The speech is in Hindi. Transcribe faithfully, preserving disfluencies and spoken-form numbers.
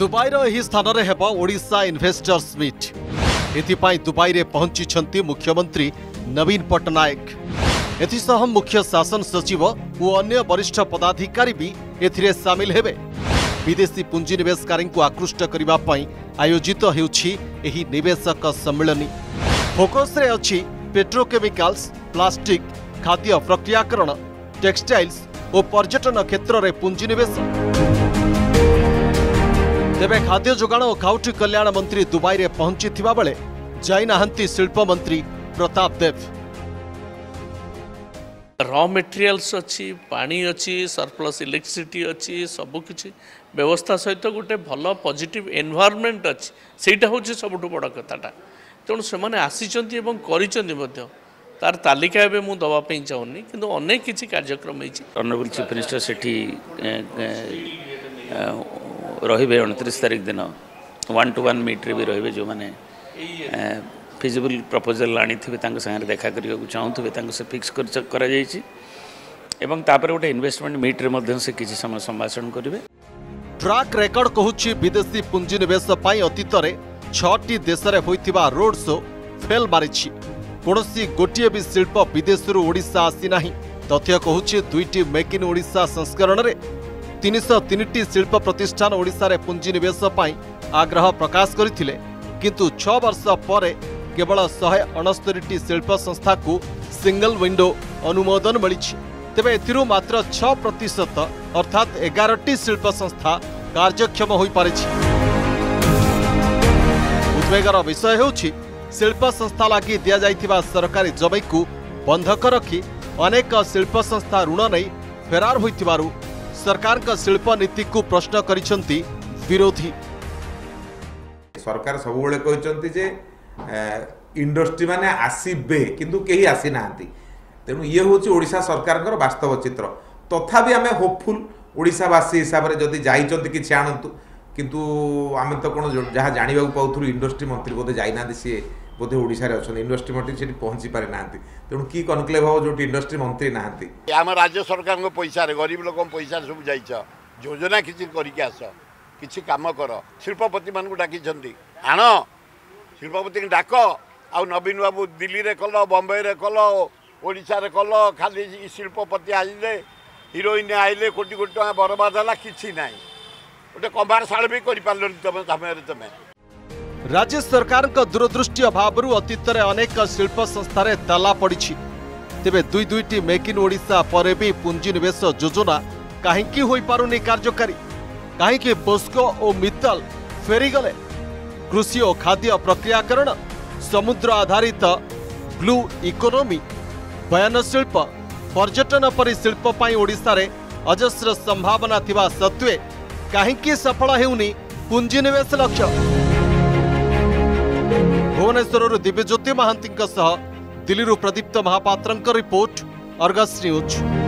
दुबईर एही स्थान रे हेबो ओडिशा इन्वेस्टर्स मीट। एथिपाई दुबई रे पहुंची मुख्यमंत्री नवीन पट्टनायक। एथिसह मुख्य शासन सचिव और अन्य वरिष्ठ पदाधिकारी भी एथिरे सामिल हेबे। विदेशी पुंजीनिवेशकारी को आकृष्ट करने पई आयोजित हेउछि एही निवेशक सम्मेलन। फोकस रे अछि पेट्रोकेमिकल्स, प्लास्टिक, खाद्य प्रक्रियाकरण, टेक्सटाइल्स और पर्यटन क्षेत्र में पुंजीनिवेश। तेबे खाद्य जोगाण और खाउटी कल्याण मंत्री दुबई रे पहुंची थिबा बेले जाई नाहंती शिल्प मंत्री प्रताप देव। रॉ मटेरियल्स अच्छी, पानी अच्छी, सरप्लस इलेक्ट्रिसिटी अच्छी, सबकिछि व्यवस्था सहित गोटे भल पॉजिटिव एनवायरनमेंट अच्छी। सेटा होछि सबुठु बड़ कथाटा। तेणु से आसीचंती एवं करिचंती मध्य तार तालिका एबे मु दवा पे चाहूनी, किंतु अनेक किछि कार्यक्रम होइछि। ऑनरेबल चीफ मिनिस्टर सेठी रहिबे उनतीस तारीख दिन वन टू वन मीट्रे भी रहिबे। जो माने फिजिबल प्रपोजल आनी थे संगे देखा करने को चाहूँ से फिक्स कर एवं तापर गोटे इन्वेस्टमेंट मीट्रे मध्य से किसी समय संभाषण करेंगे। ट्रैक रेकर्ड कहूँ विदेशी पुंजीनिवेश अतीत में छटी देश में होइथिबा रोड शो फेल मारिछि। कौनसी गोटे भी शिल्प विदेश ओडिशा आसी नाही। तथ्य कहूँ दुईटी मेक इन ओडिशा संस्करण में तीन सौ तीन शिल्प प्रतिष्ठान ओडिशा रे पुंजीनिवेश आग्रह प्रकाश करथिले, किंतु छह वर्ष पर केवल शहे अणस्तरी शिल्प संस्था को सिंगल विंडो अनुमोदन मिली। तेबे एथिरु मात्र छह प्रतिशत अर्थात एगार टी शिल्प संस्था कार्यक्षम हो पारिछि। उद्वेगर विषय होछि शिल्प संस्था लगी दिया जाइथिबा सरकारी जमी को बंधक रखी अनेक शिल्प संस्था ऋण नहीं फेरार होइथिबारु सरकार का शिल्प नीति को प्रश्न करिसंती विरोधी। सरकार सब बेले कहते जे इंडस्ट्री माने आसीबे किंतु केही आसी नांती। तेणु ये हूँ ओडिशा सरकार वास्तव चित्र। तथापि आम होपफुल ओडिशावासी हिसाब से जदि जाइचंती किछि आणंतु, किंतु आम तो कौन जहाँ जानवा पाऊँ इंडस्ट्री मंत्री बोधे जाइना सी बोधे ओडिशा रे अछन। इंडस्ट्री मंत्री से पहुँची पारि नांती। तेणु की कनक्लेव हो जो इंडस्ट्री मंत्री नांती। आम राज्य सरकार को पैसा रे गरीब लोक पैसा सब जाइछ योजना किछि करिके आस किछि काम कर। शिल्पपति मान को डाकी आण शिल्पपति डाक आउ नवीन बाबू दिल्ली रे कल, बम्बई रे कल, ओडिशा रे कल। खाली शिल्पपति आइले, हिरोइन आइले, कोटी कोटी टका बर्बाद है किछि नाही। गोटे कमार साल भी कर पार्लनि तमे समय तमे। राज्य सरकार का दूरदृष्टि अभाव अतीत में अनेक शिल्प संस्थार ताला पड़ी। तेबे दुई दुईटी मेक इन ओडिशा पर भी पुंजीनिवेश योजना कहीं हो पारुनी कार्यकारी। कहीं पोस्को और मित्तल फेरीगले। कृषि और खाद्य प्रक्रियाकरण, समुद्र आधारित ब्लू इकोनोमी, बयान शिल्प, पर्यटन परि शिल्प पाई ओडिशा रे अजस्र संभावना थिबा सत्वे कहीं सफल हेउनी पुंजीनिवेश लक्ष्य। भुवनेश्वर दिव्यज्योति महांती दिल्ली प्रदीप्त महापात्र रिपोर्ट, अर्गस न्यूज।